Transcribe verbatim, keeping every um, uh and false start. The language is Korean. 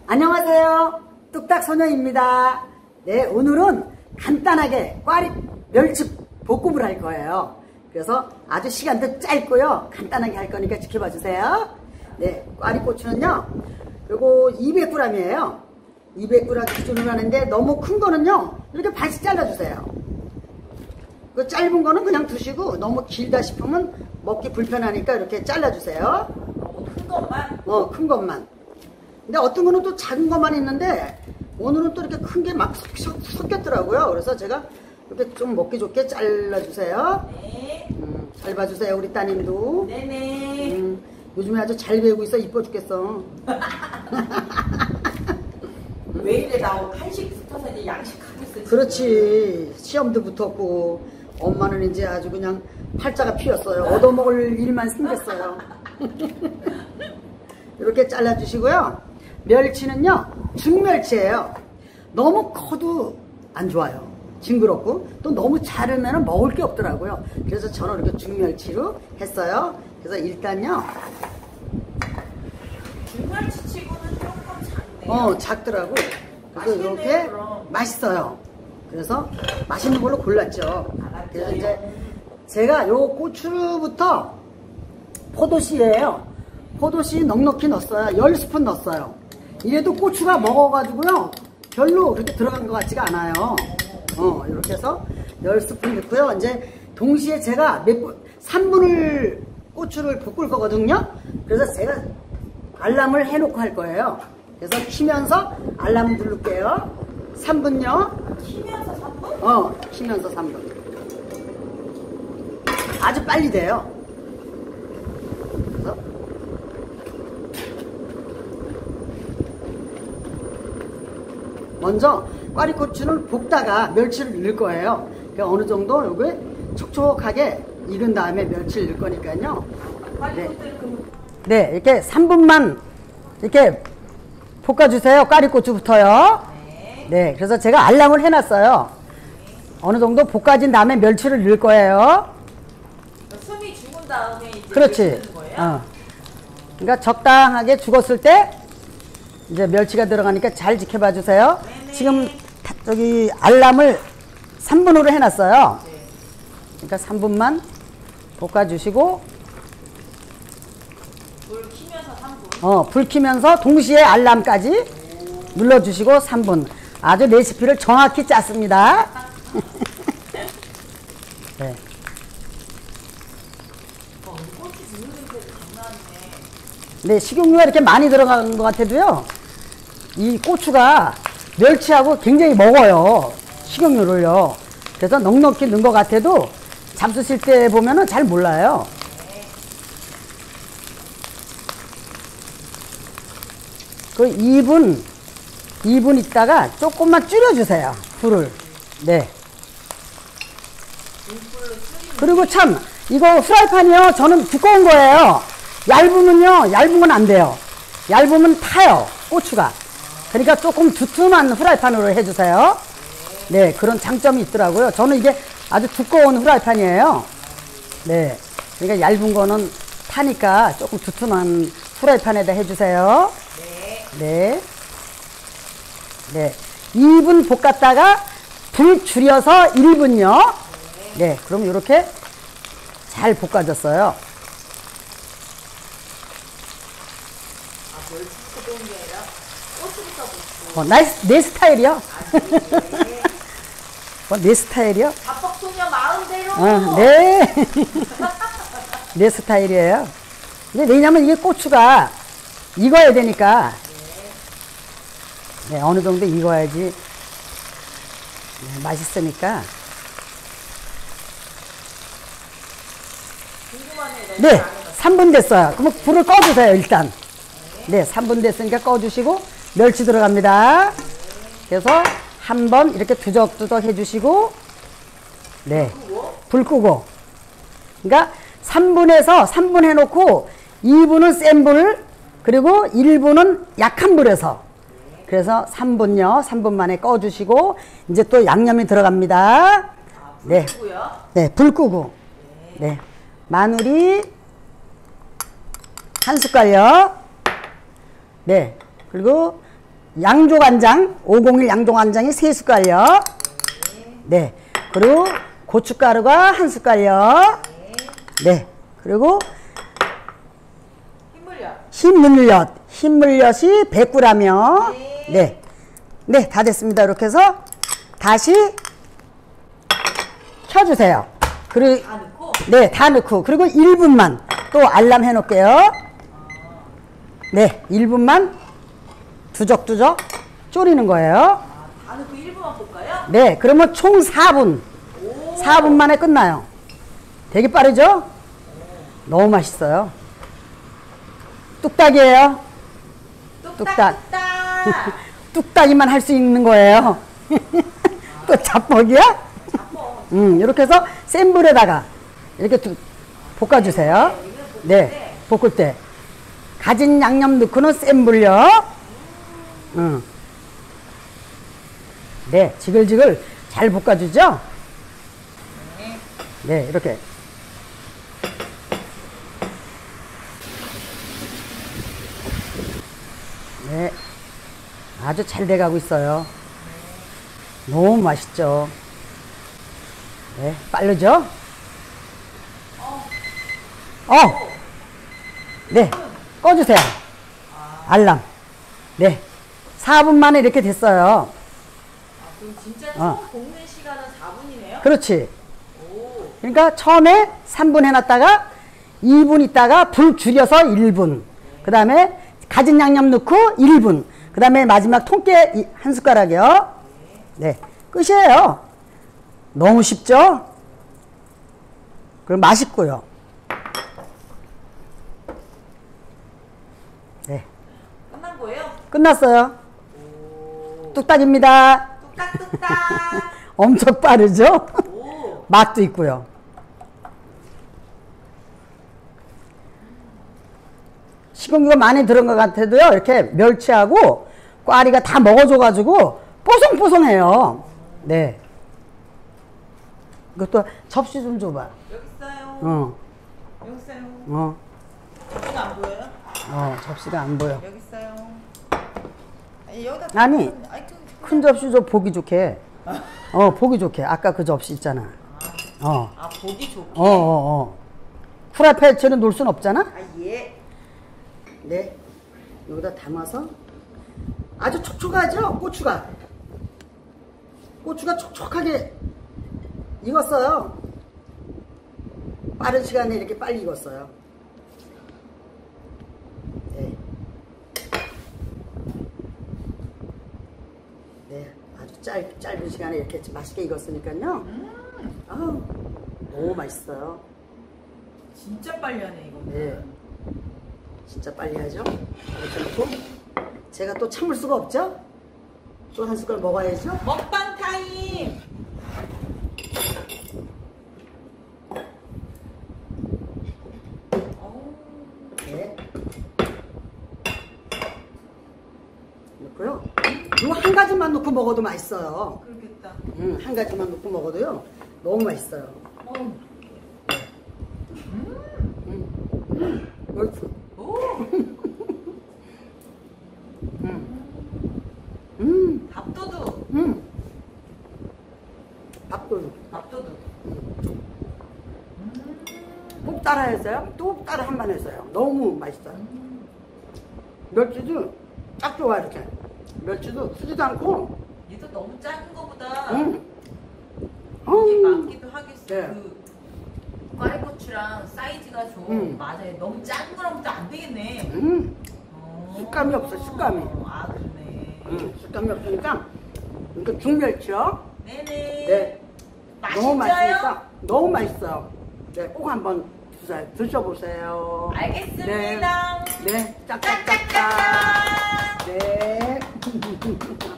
안녕하세요. 뚝딱소녀입니다. 네, 오늘은 간단하게 꽈리 멸치 볶음을 할 거예요. 그래서 아주 시간도 짧고요. 간단하게 할 거니까 지켜봐 주세요. 네, 꽈리고추는요. 요거 이백 그램이에요. 이백 그램 기준으로 하는데 너무 큰 거는요. 이렇게 반씩 잘라주세요. 그 짧은 거는 그냥 두시고 너무 길다 싶으면 먹기 불편하니까 이렇게 잘라주세요. 너무 큰 것만? 어, 큰 것만. 근데 어떤 거는 또 작은 것만 있는데 오늘은 또 이렇게 큰 게 막 섞였더라고요. 그래서 제가 이렇게 좀 먹기 좋게 잘라주세요. 네. 음, 잘 봐주세요, 우리 따님도. 네네. 음, 요즘에 아주 잘 배우고 있어. 이뻐 죽겠어. 왜 이래 나 한식 붙어서 이제 양식하고 있어. 그렇지. 시험도 붙었고 엄마는 이제 아주 그냥 팔자가 피었어요. 얻어먹을 일만 생겼어요. 이렇게 잘라주시고요. 멸치는요 중멸치예요. 너무 커도 안 좋아요. 징그럽고 또 너무 자르면 먹을 게 없더라고요. 그래서 저는 이렇게 중멸치로 했어요. 그래서 일단요 중멸치치고는 조금 작네요. 어 작더라고. 그래서 이렇게 그럼. 맛있어요. 그래서 맛있는 걸로 골랐죠. 알았죠. 그래서 이제 제가 요 고추부터 포도씨예요. 포도씨 넉넉히 넣었어요. 열 스푼 넣었어요. 이래도 고추가 먹어가지고요 별로 그렇게 들어간 것 같지가 않아요. 어 이렇게 해서 열 스푼 넣고요. 이제 동시에 제가 몇 분, 삼 분을 고추를 볶을 거거든요. 그래서 제가 알람을 해놓고 할 거예요. 그래서 키면서 알람 누를게요. 삼 분요. 키면서 삼 분? 어 키면서 삼 분. 아주 빨리 돼요. 그래서 먼저 꽈리고추를 볶다가 멸치를 넣을 거예요. 그러니까 어느 정도 요게 촉촉하게 익은 다음에 멸치를 넣을 거니까요. 네. 네, 이렇게 삼 분만 이렇게 볶아주세요. 꽈리고추부터요. 네. 네, 그래서 제가 알람을 해놨어요. 어느 정도 볶아진 다음에 멸치를 넣을 거예요. 숨이 죽은 다음에 이제 그렇지. 넣는 거예요? 어. 그러니까 적당하게 죽었을 때 이제 멸치가 들어가니까 잘 지켜봐 주세요. 네네. 지금 다, 저기 알람을 삼 분으로 해놨어요. 네. 그러니까 삼 분만 볶아주시고 불 키면서 삼 분. 어, 불 켜면서 동시에 알람까지 눌러주시고 삼 분. 아주 레시피를 정확히 짰습니다. 네. 어, 고추 굽는 냄새도 장난 아니네. 네, 식용유가 이렇게 많이 들어간 것 같아도요, 이 고추가 멸치하고 굉장히 먹어요. 식용유를요. 그래서 넉넉히 넣은 것 같아도 잡수실 때 보면은 잘 몰라요. 그 이 분, 이 분 있다가 조금만 줄여주세요. 불을. 네. 그리고 참, 이거 프라이팬이요. 저는 두꺼운 거예요. 얇으면요, 얇은 건 안 돼요. 얇으면 타요, 고추가. 그러니까 조금 두툼한 후라이팬으로 해주세요. 네, 그런 장점이 있더라고요. 저는 이게 아주 두꺼운 후라이팬이에요. 네, 그러니까 얇은 거는 타니까 조금 두툼한 후라이팬에다 해주세요. 네. 네. 이 분 볶았다가 불 줄여서 일 분요. 네, 그럼 이렇게 잘 볶아졌어요. 어, 내, 내 스타일이요? 어, 내 스타일이요? 밥박소녀 마음대로. 어, 네. 내 스타일이에요. 근데 왜냐면 이게 고추가 익어야 되니까. 네, 어느 정도 익어야지. 네, 맛있으니까. 네, 삼 분 됐어요. 그럼 불을 꺼주세요, 일단. 네, 삼 분 됐으니까 꺼주시고, 멸치 들어갑니다. 그래서 한 번 이렇게 두적두적 해주시고, 네, 불 끄고. 그러니까 삼 분에서 삼 분 해놓고, 이 분은 센 불, 그리고 일 분은 약한 불에서. 그래서 삼 분요, 삼 분 만에 꺼주시고, 이제 또 양념이 들어갑니다. 네. 네, 불 끄고. 네. 마늘이 한 숟갈요. 네. 그리고 양조간장, 오백일 양조간장이 세 숟갈요. 네. 그리고 고춧가루가 한 숟갈요. 네. 그리고 흰물엿. 흰물엿. 흰물엿이 백 그램이요. 네. 네, 다 됐습니다. 이렇게 해서 다시 켜주세요. 그리고 다 넣고? 네, 다 넣고. 그리고 일 분만 또 알람 해놓을게요. 네, 일 분만 두적두적 졸이는 거예요. 아, 다 넣고 일 분만 볶아요? 네, 그러면 총 사 분. 오. 사 분 만에 끝나요. 되게 빠르죠? 너무 맛있어요. 뚝딱이에요. 뚝딱. 뚝딱. 뚝딱. 뚝딱이만 할 수 있는 거예요. 또 자뻑이야? 자뻑. 음, 이렇게 해서 센 불에다가 이렇게 두, 볶아주세요. 네, 볶을 때. 가진 양념 넣고는 센 불요. 음. 네, 지글지글 잘 볶아주죠? 네, 이렇게. 네, 아주 잘 돼가고 있어요. 너무 맛있죠? 네, 빠르죠? 어! 네, 꺼주세요. 알람. 네, 사 분 만에 이렇게 됐어요. 아, 그럼 진짜 총 어. 볶는 시간은 사 분이네요? 그렇지. 오. 그러니까 처음에 삼 분 해놨다가 이 분 있다가 불 줄여서 일 분. 그 다음에 가진 양념 넣고 일 분. 그 다음에 마지막 통깨 한 숟가락이요. 네, 끝이에요. 너무 쉽죠? 그리고 맛있고요. 네, 끝난 거예요? 끝났어요. 오. 뚝딱입니다. 뚝딱뚝딱. 엄청 빠르죠? 오. 맛도 있고요. 식용유가 많이 들은 것 같아도요, 이렇게 멸치하고 꽈리가 다 먹어줘가지고 뽀송뽀송해요. 네. 이것도 접시 좀 줘봐. 여기 있어요. 어, 여기 있어요. 어, 접시가 안 보여요? 어, 접시가 안 보여. 여기 있어요. 아니, 여기다 아니, 다- 아이, 그- 큰 접시 줘, 보기 좋게. 어, 보기 좋게. 아까 그 접시 있잖아. 어, 아, 보기 좋게. 어, 어, 어. 후라이팬처럼 놓을 순 없잖아? 아, 예. 네, 여기다 담아서 아주 촉촉하죠? 고추가 고추가 촉촉하게 익었어요. 빠른 시간에 이렇게 빨리 익었어요. 네, 네, 아주 짧, 짧은 시간에 이렇게 맛있게 익었으니까요. 음, 아우, 너무 맛있어요. 진짜 빨리 하네, 이거. 네, 진짜 빨리 하죠. 이렇게 놓고 제가 또 참을 수가 없죠. 또 한 숟갈 먹어야죠. 먹방 타임! 어우, 네. 넣고요. 이거 한 가지만 넣고 먹어도 맛있어요. 그렇겠다. 음, 한 가지만 넣고 먹어도요. 너무 맛있어요. 어우. 음, 옳지. 오! 음, 밥도둑. 음. 밥도 밥도둑. 꼭 따라했어요. 또 따라 한 번 했어요. 너무 맛있어요. 멸치도 딱 좋아 이렇게. 멸치도 쓰지도 않고. 얘도 너무 작은 거보다 음. 이게 음. 많기도 하겠어. 네. 그 꽈리고추랑 사이즈가 좀 음. 맞아요. 너무 작은 거랑부터 안 되겠네. 음, 어. 식감이 없어, 식감이. 아, 그러네. 음, 식감이 없으니까 이거 중멸치요. 네네. 네. 맛있어요? 너무 맛있으니까 너무 맛있어요. 네, 꼭 한번 드셔, 드셔보세요. 알겠습니다. 네, 짝짝짝짝. 짝짝짝짝. 네.